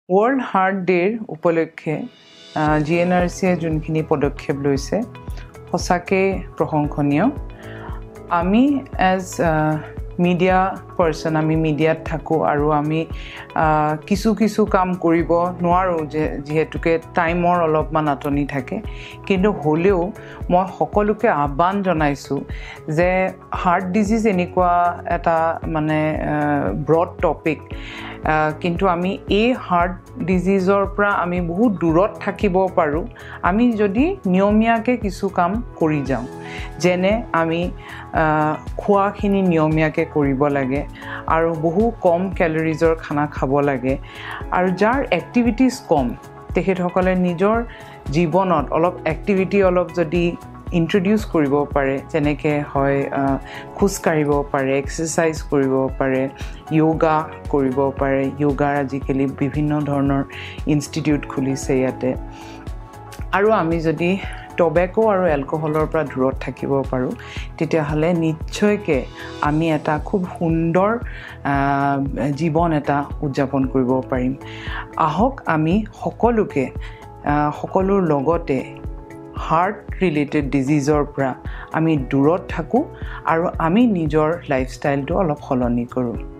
World Heart Day উপলক্ষে GNRC যোনখিনি পদক্ষেপ লৈছে সঁচাকে প্ৰশংসনীয় আমি as media person আমি মিডিয়াত থাকো আৰু আমি কিছু কাম কৰিব নোৱাৰো যেহেতুকে টাইমৰ অলপমান আতনি থাকে কিন্তু হলেও মই সকলোকে আহ্বান জনাইছো যে হাৰ্ট ডিজিজ এনেকুৱা এটা মানে ব্ৰড টপিক কিন্তু আমি এই হাৰ্ট ডিজিজৰ পৰা আমি বহুত দূৰত থাকিব পাৰো আমি যদি নিয়মীয়াকে কিছু কাম কৰি যাওঁ যেনে আমি খোৱাখিনি নিয়মীয়াকে কৰিব লাগে আৰু বহু কম ক্যালোৰিজৰ খানা খাব লাগে আৰু যাৰ এক্টিভিটিজ কম তেখেতসকলে নিজৰ জীৱনত অলপ এক্টিভিটি অলপ যদি ইন্ট্ৰোডিউস কৰিব পাৰে যেনেকে হয় খুজ কাঢ়িব পাৰে এক্সাৰসাইজ কৰিব পাৰে যোগা কৰিব পাৰে যোগাৰ আজিকালি বিভিন্ন ধৰণৰ ইনষ্টিটিউট খুলিছে ইয়াতে আৰু আমি যদি টবেকো আৰু এলকহলৰ পৰা দূৰত থাকিব পাৰো তেতিয়া হলে নিশ্চয়কে আমি এটা খুব সুন্দৰ জীৱন এটা উদযাপন কৰিব পাৰিম আহক আমি সকলোৰ লগতে হাৰ্ট ৰিলেটেড ডিজিজৰ পৰা আমি দূৰত থাকো আৰু আমি নিজৰ লাইফষ্টাইলটো অলপ সলনি কৰো